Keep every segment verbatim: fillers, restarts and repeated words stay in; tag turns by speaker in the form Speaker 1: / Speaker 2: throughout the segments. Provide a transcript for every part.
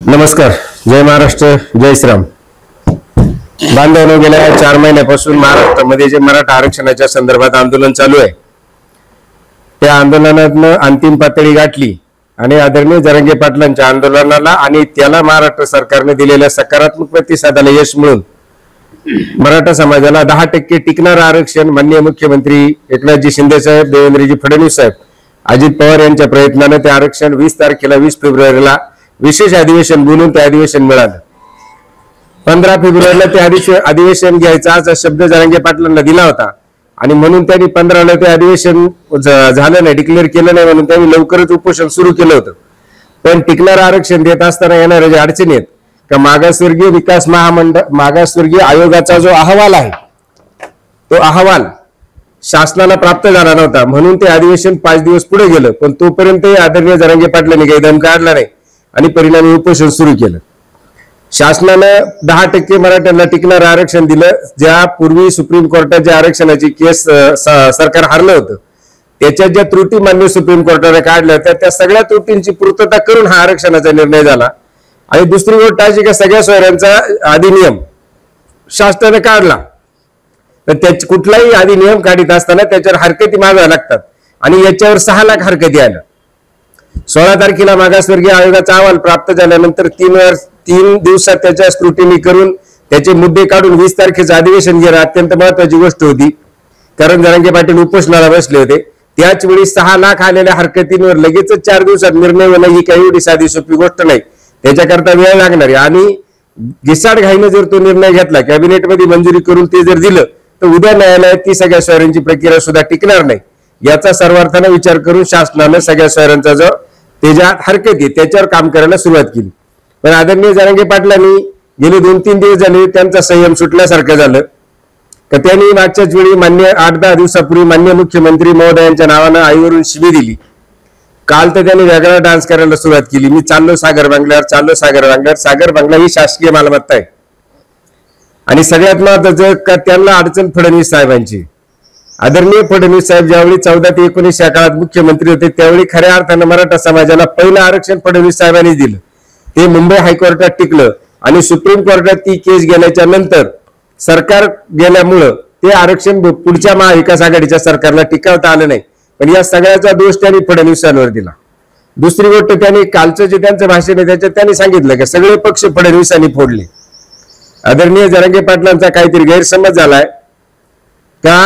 Speaker 1: नमस्कार, जय महाराष्ट्र, जय श्रीराम. बांधवांनो, गेल्या चार महिन्यापासून महाराष्ट्रामध्ये जे मराठा आरक्षणाच्या संदर्भात आंदोलन चालू आहे, त्या आंदोलनातनं अंतिम पातळी गाठली आणि आदरणीय जरांगे पाटलांच्या आंदोलनाला आणि त्याला महाराष्ट्र सरकारने दिलेल्या सकारात्मक प्रतिसादाला यश मिळून मराठा समाजाला दहा टक्के टिकणारं आरक्षण माननीय मुख्यमंत्री एकनाथजी शिंदे साहेब, देवेंद्रजी फडणवीस साहेब, अजित पवार यांच्या प्रयत्नाने ते आरक्षण वीस तारखेला वीस फेब्रुवारीला विशेष अधिवेशन बोलून ते अधिवेशन मिळालं. पंधरा फेब्रुवारीला ते अधिवेशन घ्यायचा असा शब्द जरांगे पाटलांना दिला होता आणि म्हणून त्यांनी पंधराला ते अधिवेशन झालं नाही, डिक्लेअर केलं नाही, म्हणून त्यांनी लवकरच उपोषण सुरू केलं होतं. पण टिकणारं आरक्षण देत असताना येणाऱ्या ज्या अडचणी आहेत का, मागासवर्गीय विकास महामंडळ मागासवर्गीय आयोगाचा जो अहवाल आहे तो अहवाल शासनाला प्राप्त झाला नव्हता, म्हणून ते अधिवेशन पाच दिवस पुढे गेलं. पण तोपर्यंत आदरणीय जरांगे पाटलांनी काही दम काढला नाही आणि परिणामी उपोषण सुरू केलं. शासनानं दहा टक्के मराठ्यांना टिकणारं आरक्षण दिलं. ज्या पूर्वी सुप्रीम कोर्टाच्या आरक्षणाची केस सरकार हारलं होतं, त्याच्यात ज्या त्रुटी मान्य सुप्रीम कोर्टाने काढल्या होत्या, त्या सगळ्या त्रुटींची पूर्तता करून हा आरक्षणाचा निर्णय झाला. आणि दुसरी गोष्ट अशी की सगळ्या सोयऱ्यांचा अधिनियम शासनाने काढला, तर त्या कुठलाही अधिनियम काढीत असताना त्याच्यावर हरकती मागाव्या लागतात आणि याच्यावर सहा लाख हरकती आल्या. सोळा तारखेला मागासवर्गीय आयोगाचा अहवाल प्राप्त झाल्यानंतर तीन वर्ष तीन दिवसात त्याच्या स्क्रुटिनी करून त्याचे मुद्दे काढून वीस तारखेचं अधिवेशन घेणं अत्यंत महत्वाची गोष्ट होती, कारण जरांगे पाटील उपोषणाला बसले होते. त्याच वेळी सहा लाख आलेल्या हरकतींवर लगेचच चार दिवसात निर्णय होणं ही काही एवढी साधी सोपी गोष्ट नाही, त्याच्याकरता वेळ लागणार आहे. आणि घिसाड घाईने जर तो निर्णय घेतला, कॅबिनेटमध्ये मंजुरी करून ते जर दिलं, तर उद्या न्यायालयात ती सगळ्या सोयऱ्यांची प्रक्रिया सुद्धा टिकणार नाही. याचा सर्वार्थाने विचार करून शासनानं सगळ्या सोयऱ्यांचा जो त्याच्यात हरकती त्याच्यावर काम करायला सुरुवात केली. पण आदरणीय जरांगे पाटलांनी गेले दोन तीन दिवस झाले त्यांचा संयम सुटल्यासारखं झालं का, त्यांनी मागच्याच वेळी मान्य आठ दहा दिवसापूर्वी मान्य मुख्यमंत्री महोदयांच्या नावानं आईवरून शिवी दिली. काल तर त्यांनी वेगळा डान्स करायला सुरुवात केली. मी चाललो सागर बंगल्यावर, चाललो सागर बंगल्यावर. सागर बंगला ही शासकीय मालमत्ता आहे आणि सगळ्यात महत्वाचं का त्यांना अडचण फडणवीस साहेबांची. आदरणीय फडणवीस साहेब ज्यावेळी चौदा ते एकोणीस या काळात मुख्यमंत्री होते, त्यावेळी खऱ्या अर्थानं मराठा समाजाला पहिलं आरक्षण फडणवीस साहेबांनी दिलं. ते मुंबई हायकोर्टात टिकलं आणि सुप्रीम कोर्टात ती केस गेल्याच्या नंतर सरकार गेल्यामुळं ते आरक्षण पुढच्या महाविकास आघाडीच्या सरकारला टिकवता आलं नाही. पण या सगळ्याचा दोष त्यांनी फडणवीसांवर दिला. दुसरी गोष्ट, त्यांनी कालचं जे त्यांचं भाषण आहे त्याच्यात त्यांनी सांगितलं की सगळे पक्ष फडणवीसांनी फोडले. आदरणीय जरांगे पाटलांचा काहीतरी गैरसमज झालाय का,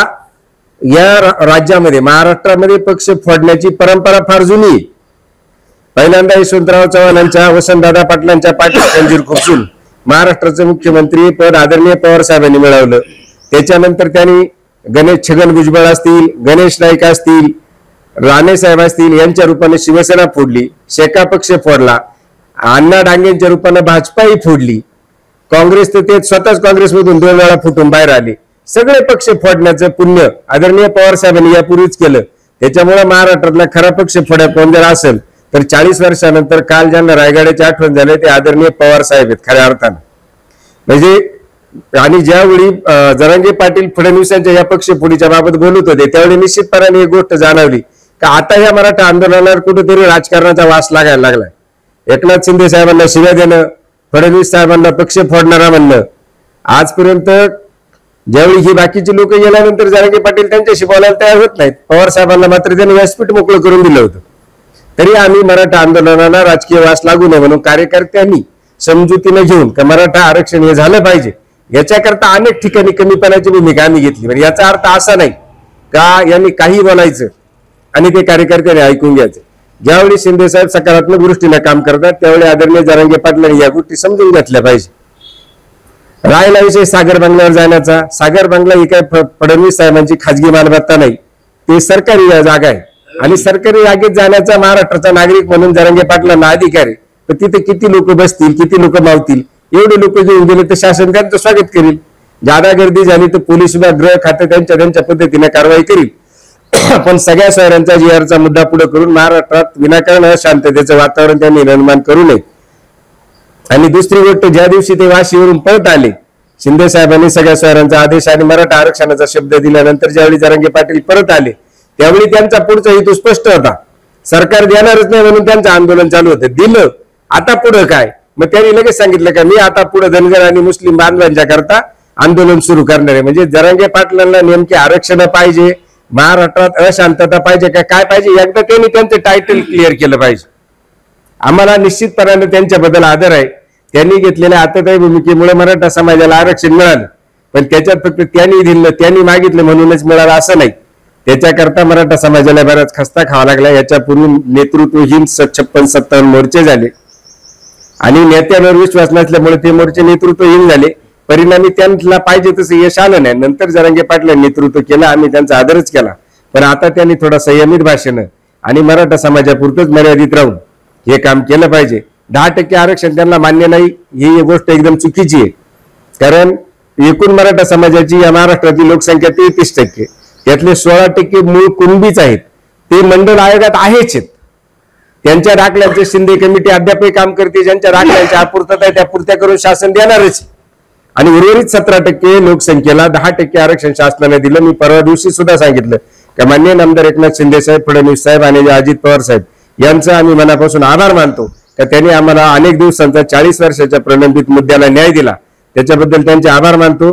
Speaker 1: या राज्यामध्ये महाराष्ट्रामध्ये पक्ष फोडण्याची परंपरा फार जुनी आहे. पहिल्यांदा यशवंतराव चव्हाणांच्या वसंतदादा पाटलांच्या पाठीत खंजीर खुपसून महाराष्ट्राचं मुख्यमंत्री पद आदरणीय पवार साहेबांनी मिळवलं. त्याच्यानंतर त्यांनी गणेश छगन भुजबळ असतील, गणेश नाईक असतील, राणे साहेब असतील यांच्या रूपाने शिवसेना फोडली, शेका पक्ष फोडला, अण्णा डांगेंच्या रूपाने भाजपाही फोडली, काँग्रेस तर ते स्वतःच काँग्रेसमधून दोन वेळा फुटून बाहेर आले. सगळे पक्ष फोडण्याचं पुण्य आदरणीय पवार साहेबांनी यापूर्वीच केलं. त्याच्यामुळे महाराष्ट्रातला खरा पक्ष फोड्या कोण जर असेल तर चाळीस वर्षानंतर काल ज्यांना रायगडाची आठवण झाली ते आदरणीय पवार साहेब आहेत खऱ्या अर्थानं. म्हणजे आणि ज्यावेळी जरांगे पाटील फडणवीसांच्या या पक्ष फोडीच्या बाबत बोलत होते, त्यावेळी निश्चितपणाने एक गोष्ट जाणवली का आता या मराठा आंदोलनावर कुठेतरी राजकारणाचा वास लागायला लागलाय. एकनाथ शिंदे साहेबांना शिव्या देणं, फडणवीस साहेबांना पक्ष फोडणारा म्हणणं. आजपर्यंत ज्यावेळी ही बाकीची लोक गेल्यानंतर जरांगे पाटील त्यांच्याशी बोलायला तयार होत नाहीत. पवार साहेबांना मात्र त्यांनी व्यासपीठ मोकळं करून दिलं होतं. तरी आम्ही मराठा आंदोलनाला राजकीय वास लागू नये म्हणून कार्यकर्त्यांनी समजुतीने घेऊन का मराठा आरक्षण हे झालं पाहिजे, याच्याकरता अनेक ठिकाणी कमीपणाची भूमिका आम्ही घेतली. म्हणजे याचा अर्थ असा नाही का यांनी काही बोलायचं आणि ते कार्यकर्त्यांनी ऐकून घ्यायचं. ज्यावेळी शिंदे साहेब सकारात्मक दृष्टीने काम करतात त्यावेळी आदरणीय जरांगे पाटलांनी या गोष्टी समजून घेतल्या पाहिजे. राहिला विषय सागर बंगल्यावर जाण्याचा, सागर बंगला ही काय फडणवीस साहेबांची खाजगी मालमत्ता नाही, ते सरकारी जागा आहे आणि सरकारी जागेत जाण्याचा महाराष्ट्राचा नागरिक म्हणून जरांगे पाटलांना अधिकार आहे. तर तिथे किती लोक बसतील, किती लोक मावतील, एवढे लोक घेऊन गेले तर शासन त्यांचं स्वागत करील. जादा गर्दी झाली तर पोलीस विभाग, गृह खाते त्यांच्या त्यांच्या पद्धतीने कारवाई करील. पण सगळ्या शहरांचा जी आरचा मुद्दा पुढे करून महाराष्ट्रात विनाकारण अशांततेचं वातावरण त्यांनी निर्माण करू नये. आणि दुसरी गोष्ट, ज्या दिवशी ते वाशीवरून पळत आले, शिंदे साहेबांनी सगळ्या शहरांचा आदेश आणि मराठा आरक्षणाचा शब्द दिल्यानंतर ज्यावेळी जरांगे पाटील परत आले त्यावेळी त्यांचा पुढचा हेतू स्पष्ट होता. सरकार देणारच नाही म्हणून त्यांचं आंदोलन चालू होतं. दिलं, आता पुढे काय, मग त्यांनी लगेच सांगितलं का मी आता पुढे धनगर आणि मुस्लिम बांधवांच्या करता आंदोलन सुरू करणार आहे. म्हणजे जरांगे पाटलांना नेमके आरक्षण पाहिजे, महाराष्ट्रात अशांतता पाहिजे का काय पाहिजे, एकदा त्यांनी त्यांचं टायटल क्लिअर केलं पाहिजे. आम्हाला निश्चितपणाने त्यांच्याबद्दल आदर आहे. त्यांनी घेतलेल्या आततायी भूमिकेमुळे मराठा समाजाला आरक्षण मिळालं, पण त्याच्यात फक्त त्यांनी दिलं त्यांनी मागितलं म्हणूनच मिळालं असं नाही. त्याच्याकरता मराठा समाजाला बराच खस्ता खावा लागला. याच्यापूर्वी नेतृत्वहीन छप्पन सत्तावन्न मोर्चे झाले आणि नेत्यांवर विश्वास नसल्यामुळे ते मोर्चे नेतृत्वहीन झाले. परिणामी त्यांना पाहिजे तसं यश आलं नाही. नंतर जरांगे पाटलांनी नेतृत्व केलं, आम्ही त्यांचा आदरच केला. पण आता त्यांनी थोडा संयमित भाषेनं आणि मराठा समाजापुरतच मर्यादित राहून हे काम केलं पाहिजे. दहा टक्के आरक्षण त्यांना मान्य नाही ही गोष्ट एकदम चुकीची आहे. कारण एकूण मराठा समाजाची या महाराष्ट्रातली लोकसंख्या तेहतीस टक्के, त्यातले सोळा टक्के मूळ कुणबीच आहेत. ते मंडळ आयोगात आहेच आहेत. त्यांच्या दाखल्यांचे शिंदे कमिटी अद्यापही काम करते. ज्यांच्या दाखल्यांच्या अपूर्तता आहे त्या पूर्त्या करून शासन देणारच. आणि उर्वरित सतरा टक्के लोकसंख्येला दहा टक्के आरक्षण शासनाने दिलं. मी परवा दिवशी सुद्धा सांगितलं की माननीय आमदार एकनाथ शिंदे साहेब, फडणवीस साहेब आणि अजित पवार साहेब यांचा आम्ही मनापासून आभार मानतो की त्यांनी आम्हाला अनेक दिवसांचा चाळीस वर्षाच्या प्रलंबित मुद्द्याला न्याय दिला. त्याच्याबद्दल त्यांचे आभार मानतो.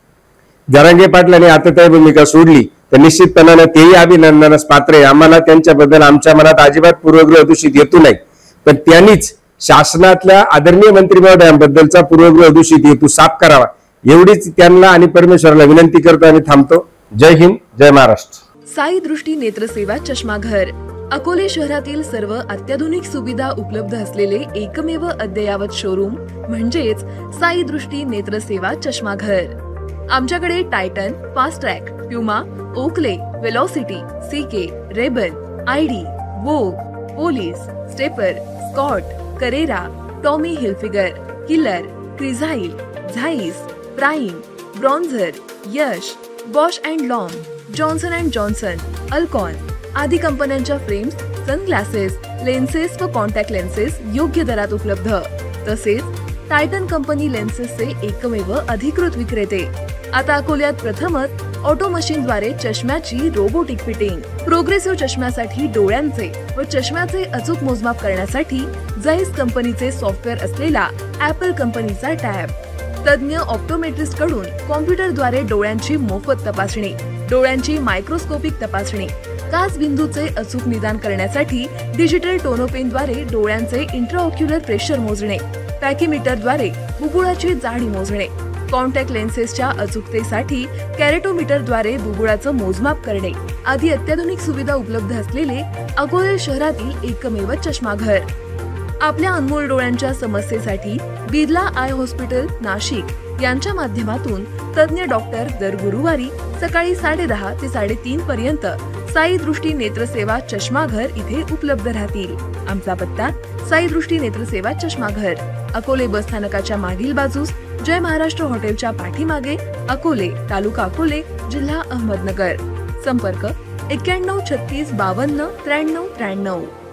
Speaker 1: जरांगे पाटलांनी आततायी भूमिका सोडली तर निश्चितपणाने तेही अभिनंदनास पात्र आहे. आम्हाला त्यांच्याबद्दल आमच्या मनात अजिबात पूर्वग्रह दूषित हेतू नाही, पण त्यांनीच शासनातल्या आदरणीय मंत्री महोदयांबद्दलचा पूर्वग्रह दूषित हेतू साफ करावा एवढीच त्यांना आणि परमेश्वराला विनंती करतो आणि थांबतो. जय हिंद, जय महाराष्ट्र.
Speaker 2: साई दृष्टी नेत्रसेवा चष्माघर अकोले शहरातील सर्व अत्याधुनिक सुविधा उपलब्ध असलेले एकमेव अद्ययावत शोरूम म्हणजेच साई दृष्टी नेत्रसेवा चष्माघर. आमच्याकडे Titan, Fast Track, Puma, Oakley, Velocity, CK, Ray Ban, ID, Vogue, Police, Stepper, Scott, Carrera, Tommy Hilfiger, Killer, Crizal, Zeiss, Prime, Bronzer, Yash, Bausch and Lomb, Johnson and Johnson, Alcon आदी कंपन्यांच्या फ्रेम्स, सनग्लासेस, लेन्सेस व contact lenses योग्य दरात उपलब्ध. तसेच Titan company लेन्सेसचे एकमेव अधिकृत विक्रेते. आता अकोल्यात प्रथमच ऑटो मशीनद्वारे चष्म्याची रोबोटिक फिटिंग. प्रोग्रेसिव्ह चष्म्यासाठी डोळ्यांचे व चष्म्याचे अचूक मोजमाप करण्यासाठी जाईस कंपनीचे सॉफ्टवेअर असलेला ऍपल कंपनीचा टॅब. तज्ञ ऑप्टोमेट्रिस्ट कडून कॉम्प्युटरद्वारे डोळ्यांची मोफत तपासणी, डोळ्यांची मायक्रोस्कोपिक तपासणी, काच बिंदूचे अचूक निदान करण्यासाठी डिजिटल टोनोपेनद्वारे डोळ्यांचे इंट्राऑक्युलर प्रेशर मोजणे, पॅकीमीटरद्वारे बुबुळाची जाडी मोजणे, कॉन्टॅक्ट लेन्सेसच्या अचूकतेसाठी कॅरेटोमीटरद्वारे बुबुळाचं मोजमाप करणे आदी अत्याधुनिक सुविधा उपलब्ध असलेले अकोले शहरातील एकमेव चष्माघर. आपल्या अनमोल डोळ्यांच्या समस्येसाठी बिर्ला आय हॉस्पिटल नाशिक यांच्या माध्यमातून तज्ञ डॉक्टर दर गुरुवारी सकाळी साडे दहा ते साडेतीन पर्यंत साई दृष्टी नेत्रसेवा चष्माघर इथे उपलब्ध राहतील. आमचा पत्ता साई दृष्टी नेत्रसेवा चष्माघर, अकोले बस स्थानकाच्या मागील बाजूस, जय महाराष्ट्र हॉटेलच्या पाठीमागे, अकोले, तालुका अकोले, जिल्हा अहमदनगर. संपर्क एक्क्याण्णव छत्तीस बावन्न त्र्याण्णव त्र्याण्णव.